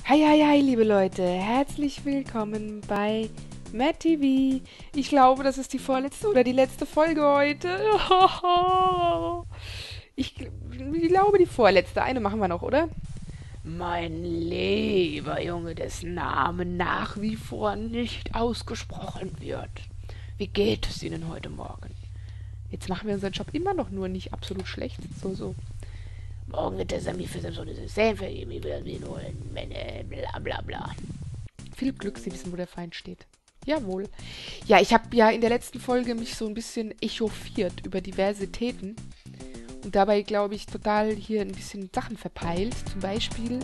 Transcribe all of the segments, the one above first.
Hi, hi, hi, liebe Leute. Herzlich willkommen bei Matt TV. Ich glaube, das ist die vorletzte oder die letzte Folge heute. Ich glaube, die vorletzte. Eine machen wir noch, oder? Mein lieber Junge, dessen Name nach wie vor nicht ausgesprochen wird. Wie geht es Ihnen heute Morgen? Jetzt machen wir unseren Job immer noch nur nicht absolut schlecht. So. Morgen wird der Sammy für so eine System für ihn holen. Bla bla bla. Viel Glück, Sie wissen, wo der Feind steht. Jawohl. Ja, ich habe ja in der letzten Folge mich so ein bisschen echauffiert über Diversitäten. Und dabei, glaube ich, total hier ein bisschen Sachen verpeilt. Zum Beispiel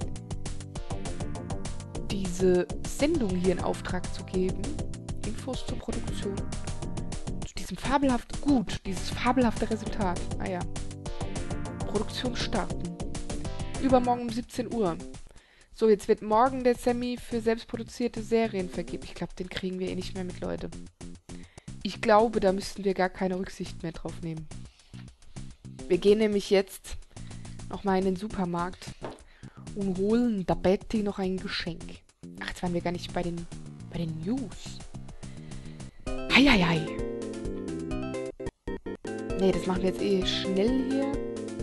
diese Sendung hier in Auftrag zu geben. Infos zur Produktion. Zu diesem dieses fabelhafte Resultat. Ah ja. Produktion starten. Übermorgen um 17 Uhr. So, jetzt wird morgen der Sammy für selbstproduzierte Serien vergeben. Ich glaube, den kriegen wir eh nicht mehr mit, Leute. Ich glaube, da müssten wir gar keine Rücksicht mehr drauf nehmen. Wir gehen nämlich jetzt nochmal in den Supermarkt und holen der Betty noch ein Geschenk. Ach, jetzt waren wir gar nicht bei den News. Heieiei. Nee, das machen wir jetzt eh schnell hier.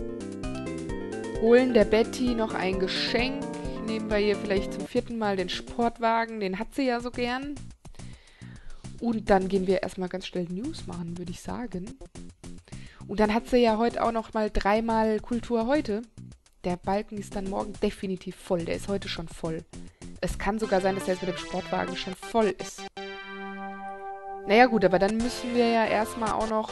Holen der Betty noch ein Geschenk. Nehmen wir hier vielleicht zum 4. Mal den Sportwagen. Den hat sie ja so gern. Und dann gehen wir erstmal ganz schnell News machen, würde ich sagen. Und dann hat sie ja heute auch noch mal 3-mal Kultur heute. Der Balken ist dann morgen definitiv voll. Der ist heute schon voll. Es kann sogar sein, dass er jetzt mit dem Sportwagen schon voll ist. Naja gut, aber dann müssen wir ja erstmal auch noch...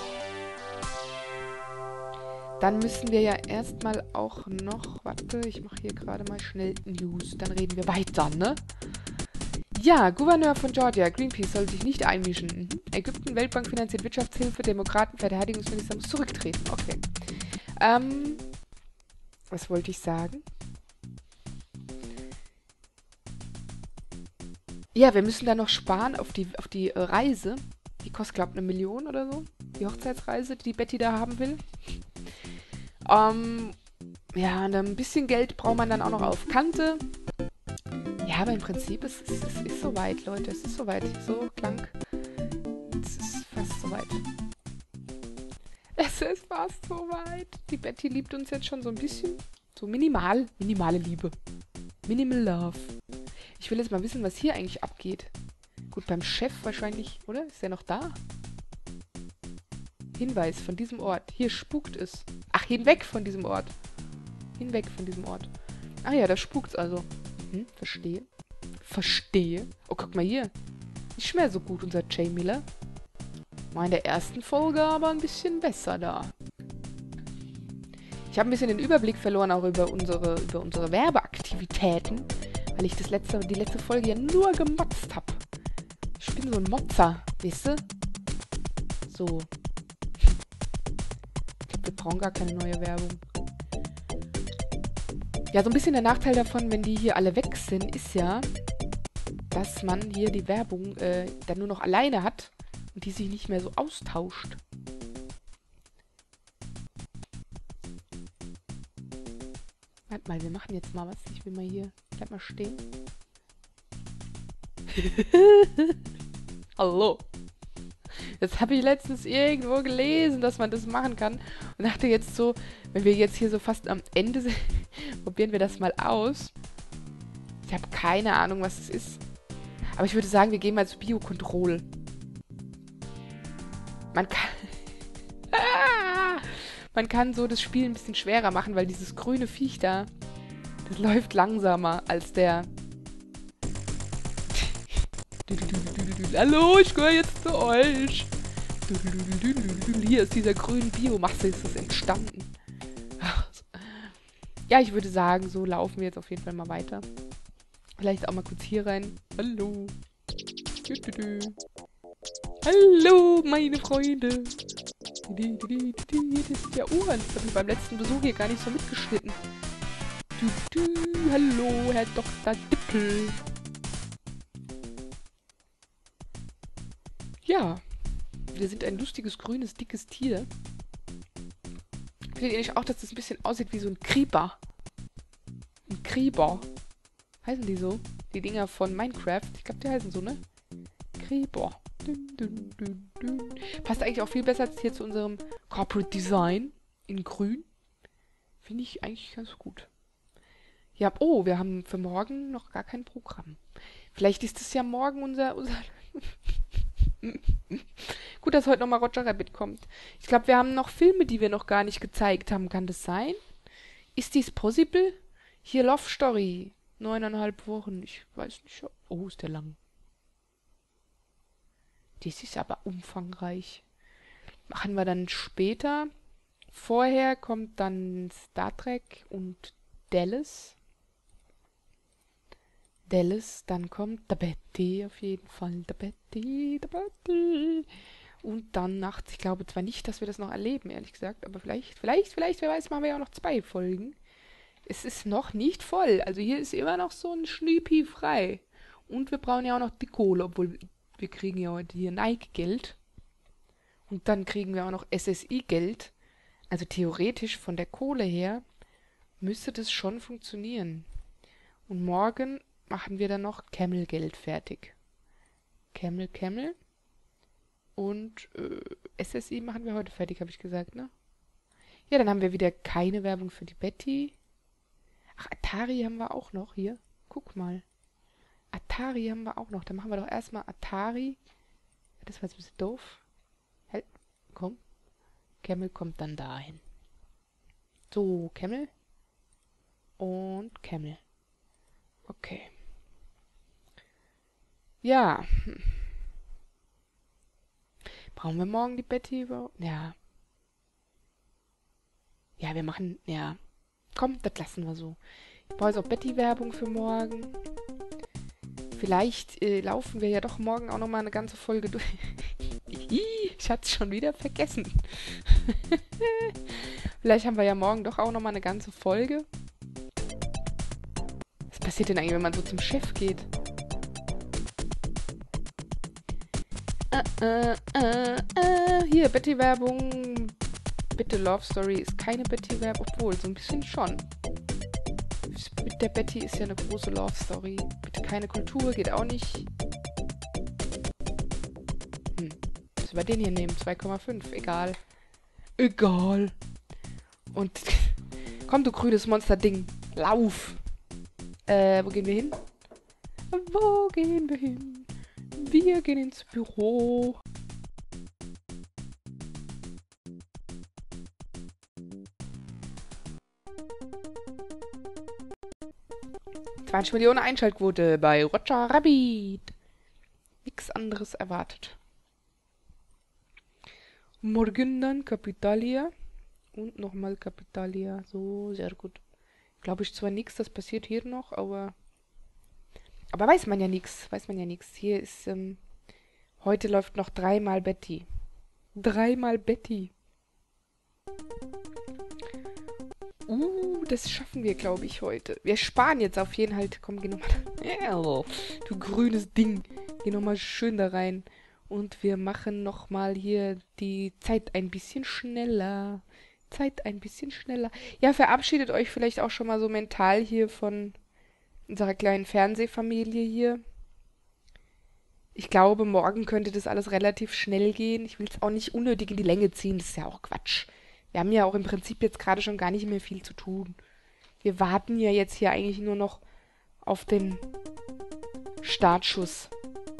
Warte, ich mache hier gerade mal schnell News. Dann reden wir weiter, ne? Ja, Gouverneur von Georgia, Greenpeace soll sich nicht einmischen. Ägypten, Weltbank finanziert Wirtschaftshilfe, Demokraten, Verteidigungsminister muss zurücktreten. Okay. Was wollte ich sagen? Ja, wir müssen da noch sparen auf die Reise. Die kostet, glaube ich, 1 Million oder so. Die Hochzeitsreise, die Betty da haben will. Ja, und ein bisschen Geld braucht man dann auch noch auf Kante. Ja, aber im Prinzip es ist soweit, Leute. Es ist soweit. So, Klang. Es ist fast soweit. Es ist fast soweit. Die Betty liebt uns jetzt schon so ein bisschen. So minimale Liebe. Minimal Love. Ich will jetzt mal wissen, was hier eigentlich abgeht. Gut, beim Chef wahrscheinlich, oder? Ist der noch da? Hinweis von diesem Ort. Hier spukt es. Ach, hinweg von diesem Ort. Hinweg von diesem Ort. Ah ja, da spukt's also. Verstehe. Oh, guck mal hier. Nicht mehr so gut, unser Jay Miller. War in der ersten Folge aber ein bisschen besser da. Ich habe ein bisschen den Überblick verloren, auch über unsere Werbeaktivitäten, weil ich die letzte Folge ja nur gemotzt habe. Ich bin so ein Motzer, weißt du? So. Ich glaube, wir brauchen gar keine neue Werbung. Ja, so ein bisschen der Nachteil davon, wenn die hier alle weg sind, ist ja, dass man hier die Werbung dann nur noch alleine hat und die sich nicht mehr so austauscht. Warte mal, wir machen jetzt mal was. Ich will mal hier... Bleib mal stehen. Hallo. Das habe ich letztens irgendwo gelesen, dass man das machen kann. Und dachte jetzt so, wenn wir jetzt hier so fast am Ende sind, probieren wir das mal aus. Ich habe keine Ahnung, was es ist. Aber ich würde sagen, wir gehen mal zu Biocontrol. Man kann so das Spiel ein bisschen schwerer machen, weil dieses grüne Viech da, das läuft langsamer als der... Hallo, ich gehöre jetzt zu euch. Hier ist dieser grüne Biomasse, ist das entstanden. Ja, ich würde sagen, so laufen wir jetzt auf jeden Fall mal weiter. Vielleicht auch mal kurz hier rein. Hallo. Hallo, meine Freunde. Das ist ja Uhren. Das habe ich beim letzten Besuch hier gar nicht so mitgeschnitten. Hallo, Herr Dr. Dippel. Ja, wir sind ein lustiges, grünes, dickes Tier. Findet ihr nicht auch, dass das ein bisschen aussieht wie so ein Creeper? Ein Creeper. Heißen die so? Die Dinger von Minecraft. Ich glaube, die heißen so, ne? Creeper. Dün, dün, dün, dün. Passt eigentlich auch viel besser als hier zu unserem Corporate Design in grün. Finde ich eigentlich ganz gut. Ja, oh, wir haben für morgen noch gar kein Programm. Vielleicht ist es ja morgen unser Gut, dass heute nochmal Roger Rabbit kommt. Ich glaube, wir haben noch Filme, die wir noch gar nicht gezeigt haben. Kann das sein? Ist dies possible? Hier Love Story. 9,5 Wochen. Ich weiß nicht. Oh, ist der lang. Das ist aber umfangreich. Machen wir dann später. Vorher kommt dann Star Trek und Dallas. Dann kommt der Betty auf jeden Fall. Der Betty. Und dann nachts, ich glaube zwar nicht, dass wir das noch erleben, ehrlich gesagt, aber vielleicht, wer weiß, machen wir ja auch noch 2 Folgen. Es ist noch nicht voll. Also hier ist immer noch so ein Schnüpi frei. Und wir brauchen ja auch noch die Kohle, obwohl wir kriegen ja heute hier Nike-Geld. Und dann kriegen wir auch noch SSI-Geld. Also theoretisch von der Kohle her müsste das schon funktionieren. Und morgen machen wir dann noch Camel-Geld fertig. Camel. Und SSI machen wir heute fertig, habe ich gesagt, ne? Ja, dann haben wir wieder keine Werbung für die Betty. Ach, Atari haben wir auch noch hier. Guck mal. Atari haben wir auch noch. Dann machen wir doch erstmal Atari. Das war jetzt ein bisschen doof. Halt, komm. Camel kommt dann dahin. So, Camel. Und Camel. Okay. Ja. Brauchen wir morgen die Betty überhaupt? Ja. Ja, wir machen, ja. Komm, das lassen wir so. Ich brauche jetzt auch Betty-Werbung für morgen. Vielleicht laufen wir ja doch morgen auch nochmal eine ganze Folge durch. Ich hatte es schon wieder vergessen. Vielleicht haben wir ja morgen doch auch nochmal eine ganze Folge. Was passiert denn eigentlich, wenn man so zum Chef geht? Hier, Betty-Werbung. Bitte Love Story ist keine Betty-Werbung. Obwohl, so ein bisschen schon. Mit der Betty ist ja eine große Love Story. Bitte keine Kultur, geht auch nicht. Müssen wir den hier nehmen? 2,5. Egal. Und komm, du grünes Monster-Ding. Lauf. Wo gehen wir hin? Wir gehen ins Büro. ...20 Millionen Einschaltquote bei Roger Rabbit. Nix anderes erwartet. Morgen dann Capitalia. Und nochmal Capitalia. So, sehr gut. Glaube ich zwar nichts, das passiert hier noch, aber weiß man ja nichts. Hier ist, heute läuft noch 3-mal Betty. 3-mal Betty. Das schaffen wir, glaube ich, heute. Wir sparen jetzt auf jeden Fall. Komm, geh nochmal. Du grünes Ding. Geh nochmal schön da rein. Und wir machen nochmal hier die Zeit ein bisschen schneller. Ja, verabschiedet euch vielleicht auch schon mal so mental hier von unserer kleinen Fernsehfamilie hier. Ich glaube, morgen könnte das alles relativ schnell gehen. Ich will es auch nicht unnötig in die Länge ziehen. Das ist ja auch Quatsch. Wir haben ja auch im Prinzip jetzt gerade schon gar nicht mehr viel zu tun. Wir warten ja jetzt hier eigentlich nur noch auf den Startschuss.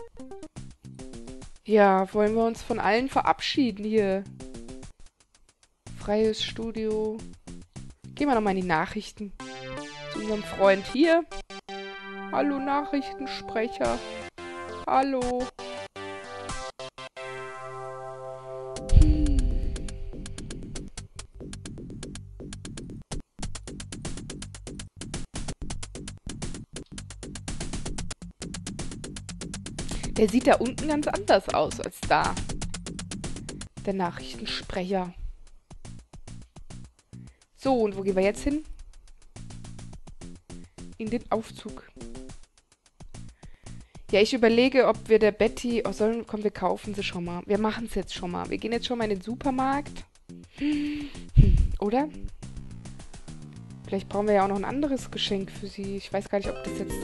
Ja, wollen wir uns von allen verabschieden hier? Freies Studio. Gehen wir nochmal in die Nachrichten. Zu unserem Freund hier. Hallo Nachrichtensprecher. Hallo. Der sieht da unten ganz anders aus als da. Der Nachrichtensprecher. So, und wo gehen wir jetzt hin? In den Aufzug. Ja, ich überlege, ob wir der Betty... Oh, komm, wir kaufen sie schon mal. Wir machen es jetzt schon mal. Wir gehen jetzt schon mal in den Supermarkt. Oder? Vielleicht brauchen wir ja auch noch ein anderes Geschenk für sie. Ich weiß gar nicht, ob das jetzt...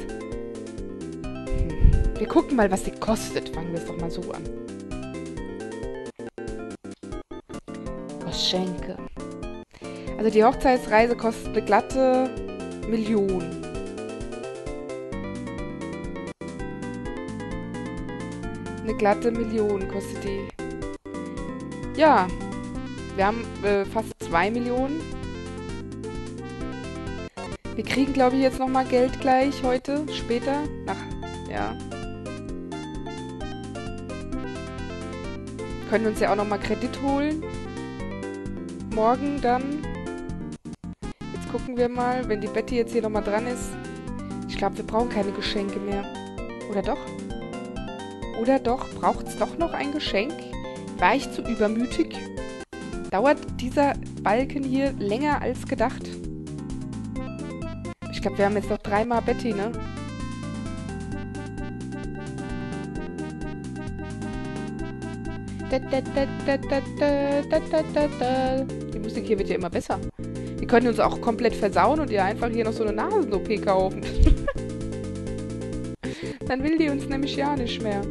Wir gucken mal, was sie kostet. Fangen wir es doch mal so an. Geschenke. Also die Hochzeitsreise kostet eine glatte Million. Eine glatte Million kostet die. Ja. Wir haben fast 2 Millionen. Wir kriegen, glaube ich, jetzt nochmal Geld gleich heute, später. Ja. Können uns ja auch nochmal Kredit holen. Morgen dann. Jetzt gucken wir mal, wenn die Betty jetzt hier nochmal dran ist. Ich glaube, wir brauchen keine Geschenke mehr. Oder doch? Oder doch? Braucht es doch noch ein Geschenk? War ich zu übermütig? Dauert dieser Balken hier länger als gedacht? Ich glaube, wir haben jetzt noch 3-mal Betty, ne? Die Musik hier wird ja immer besser. Wir können uns auch komplett versauen und ihr einfach hier noch so eine Nasen-OP kaufen. Dann will die uns nämlich ja nicht mehr.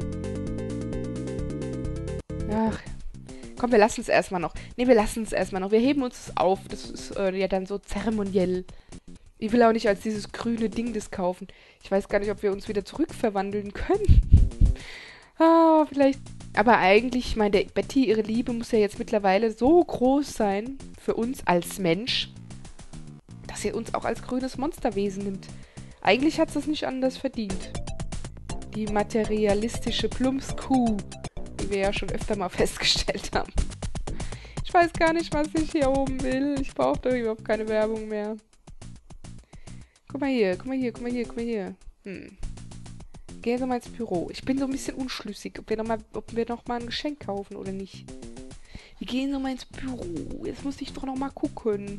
Ach, komm, wir lassen es erstmal noch. Ne, wir lassen es erstmal noch. Wir heben uns das auf. Das ist ja dann so zeremoniell. Ich will auch nicht als dieses grüne Ding das kaufen. Ich weiß gar nicht, ob wir uns wieder zurückverwandeln können. Ah, vielleicht... Aber eigentlich, ich meine, Betty, ihre Liebe muss ja jetzt mittlerweile so groß sein für uns als Mensch, dass sie uns auch als grünes Monsterwesen nimmt. Eigentlich hat sie es nicht anders verdient. Die materialistische Plumpskuh, die wir ja schon öfter mal festgestellt haben. Ich weiß gar nicht, was ich hier oben will. Ich brauche doch überhaupt keine Werbung mehr. Guck mal hier, guck mal hier, guck mal hier, guck mal hier. Gehen wir mal ins Büro. Ich bin so ein bisschen unschlüssig, ob wir noch mal ein Geschenk kaufen oder nicht. Wir gehen noch mal ins Büro. Jetzt muss ich doch noch mal gucken.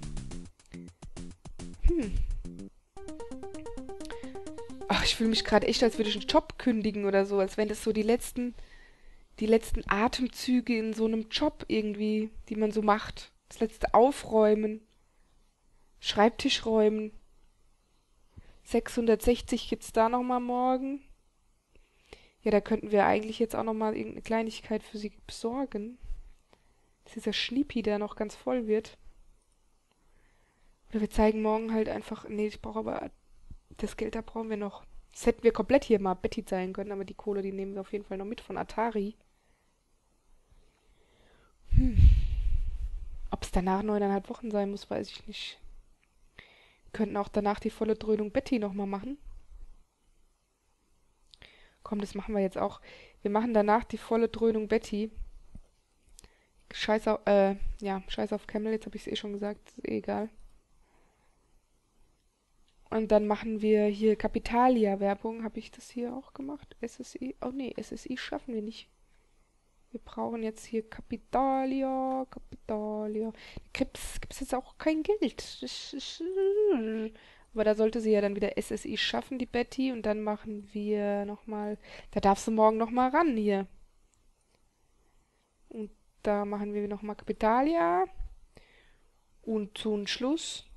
Ach, ich fühle mich gerade echt, als würde ich einen Job kündigen oder so. Als wären das so die letzten Atemzüge in so einem Job irgendwie, die man so macht. Das letzte Aufräumen. Schreibtisch räumen. 660 gibt's da noch mal morgen. Ja, da könnten wir eigentlich jetzt auch nochmal irgendeine Kleinigkeit für sie besorgen. Dass dieser Schnippi, der noch ganz voll wird. Oder wir zeigen morgen halt einfach... Nee, ich brauche aber... Das Geld, da brauchen wir noch. Das hätten wir komplett hier mal Betty zeigen können, aber die Kohle, die nehmen wir auf jeden Fall noch mit von Atari. Ob es danach 9,5 Wochen sein muss, weiß ich nicht. Wir könnten auch danach die volle Dröhnung Betty nochmal machen. Komm, das machen wir jetzt auch. Wir machen danach die volle Dröhnung Betty. Scheiß auf Camel, jetzt habe ich es eh schon gesagt, ist eh egal. Und dann machen wir hier Capitalia-Werbung. Habe ich das hier auch gemacht? SSI? Oh nee, SSI schaffen wir nicht. Wir brauchen jetzt hier Capitalia. Gibt's jetzt auch kein Geld. Aber da sollte sie ja dann wieder SSI schaffen, die Betty. Und dann machen wir nochmal... Da darfst du morgen nochmal ran hier. Und da machen wir nochmal Capitalia. Und zum Schluss,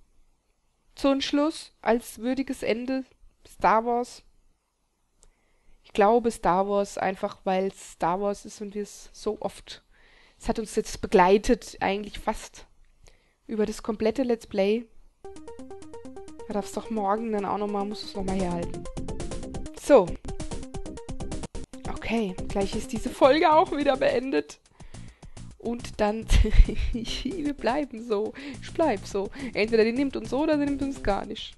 als würdiges Ende, Star Wars. Ich glaube Star Wars, einfach weil es Star Wars ist und wir es so oft... Es hat uns jetzt begleitet, eigentlich fast über das komplette Let's Play. Da darfst du doch morgen dann auch nochmal, musst du es nochmal herhalten. So. Okay, gleich ist diese Folge auch wieder beendet. Und dann, wir bleiben so. Ich bleib so. Entweder die nimmt uns so oder sie nimmt uns gar nicht.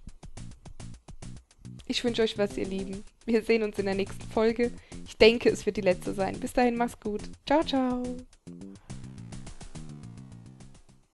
Ich wünsche euch was, ihr Lieben. Wir sehen uns in der nächsten Folge. Ich denke, es wird die letzte sein. Bis dahin, mach's gut. Ciao, ciao.